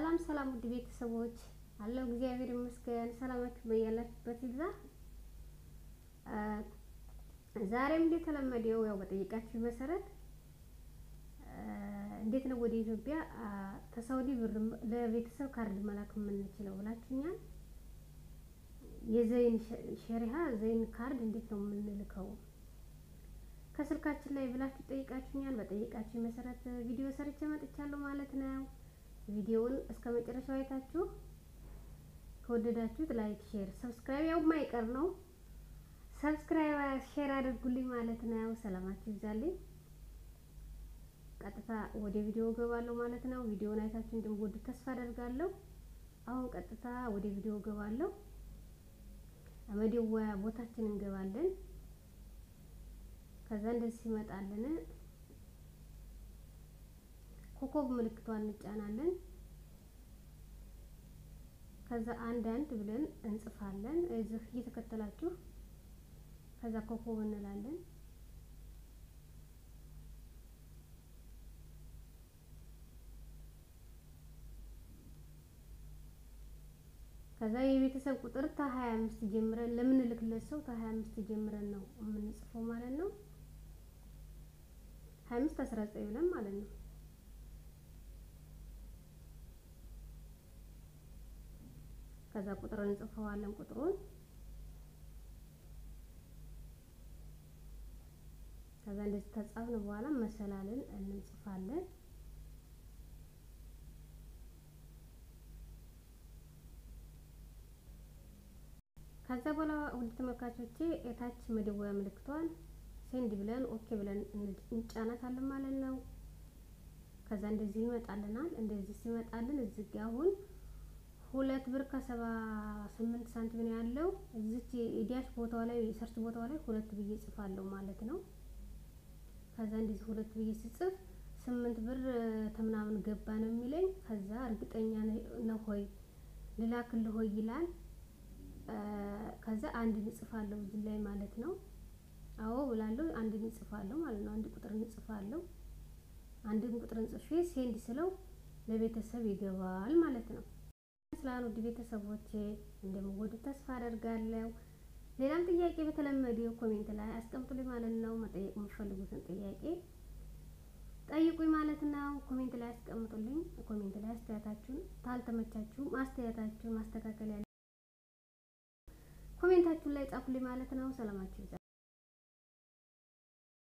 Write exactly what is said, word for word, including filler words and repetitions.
ሰላም ሰላም ውድ ቤተሰቦች አለው እግዚአብሔር ይመስገን ሰላማችሁ በያላችሁበት ይብዛ። ዛሬም እንደተለመደው ያው በጠይቃችሁ መሰረት እንዴት ነው ወደ ኢትዮጵያ ተሳውዲ ብር ለቤተሰብ ካርድ መላክ የምንችለው ብላችሁኛል። የዘይን ሸሪሃ ዘይን ካርድ እንዴት ነው የምንልከው ከስልካችን ላይ ብላችሁ ጠይቃችሁኛል። በጠይቃችሁ መሰረት ቪዲዮ ሰርቼ መጥቻለሁ ማለት ነው። ቪዲዮውን እስከመጨረሻው አይታችሁ ከወደዳችሁት ላይክ ሼር ሰብስክራይብ ያው ማይቀር ነው። ሰብስክራይብ ሼር አድርጉልኝ ማለት ነው። ሰላማችሁ ይብዛልኝ። ቀጥታ ወደ ቪዲዮ ገባለሁ ማለት ነው። ቪዲዮውን አይታችሁ እንደምትወዱት ተስፋ አደርጋለሁ። አሁን ቀጥታ ወደ ቪዲዮ ገባለሁ። መደወያ ቦታችን እንገባለን። ከዛ እንደዚህ ይመጣልን ኮኮብ ምልክቷን እንጫናለን። ከዛ አንድ አንድ ብለን እንጽፋለን እዚህ እየተከተላችሁ ከዛ ኮኮብ እንላለን። ከዛ የቤተሰብ ቁጥር ከሃያ አምስት ጀምረን ለምን ልክለት ሰው ከሃያ አምስት ጀምረን ነው የምንጽፈው ማለት ነው። ሃያ አምስት አስራ ዘጠኝ ብለን ማለት ነው። ከዛ ቁጥሩን እንጽፈዋለን። ቁጥሩን ከዛ እንደዚህ ተጻፍን በኋላ መሰላልን እንጽፋለን። ከዛ በኋላ ውድ ተመልካቾቼ እታች መደወያ ምልክቷን ሴንድ ብለን ኦኬ ብለን እንጫናታለን ማለት ነው። ከዛ እንደዚህ ይመጣልናል። እንደዚህ ሲመጣልን እዚህ ጋር አሁን ሁለት ብር ከሰባ ስምንት ሳንቲም ነው ያለው። እዚች ኢዲያሽ ቦታው ላይ ሰርች ቦታው ላይ ሁለት ብዬ ጽፋለሁ ማለት ነው። ከዛ እንደዚህ ሁለት ብዬ ስጽፍ ስምንት ብር ተምናምን ገባ ነው የሚለኝ። ከዛ እርግጠኛ ነው ሆይ ልላክልህ ሆይ ይላል። ከዛ አንድ እንጽፋለሁ እዚህ ላይ ማለት ነው። አዎ ብላለሁ አንድ እንጽፋለሁ ማለት ነው። አንድ ቁጥር እንጽፋለሁ። አንድ ቁጥር እንጽፌ ሴንድ ስለው ለቤተሰብ ይገባል ማለት ነው። ስላን ውድ ቤተሰቦቼ እንደምትወዱት ተስፋ አደርጋለሁ። ሌላም ጥያቄ በተለመደው ኮሜንት ላይ አስቀምጡልኝ ማለት ነው። መጠየቅ የምትፈልጉትን ጥያቄ ጠይቁኝ ማለት ነው። ኮሜንት ላይ አስቀምጡልኝ። ኮሜንት ላይ አስተያየታችሁን ታልተመቻችሁ አስተያየታችሁን ማስተካከል ያለ ኮሜንታችሁን ላይ ጻፉልኝ ማለት ነው። ሰላማችሁ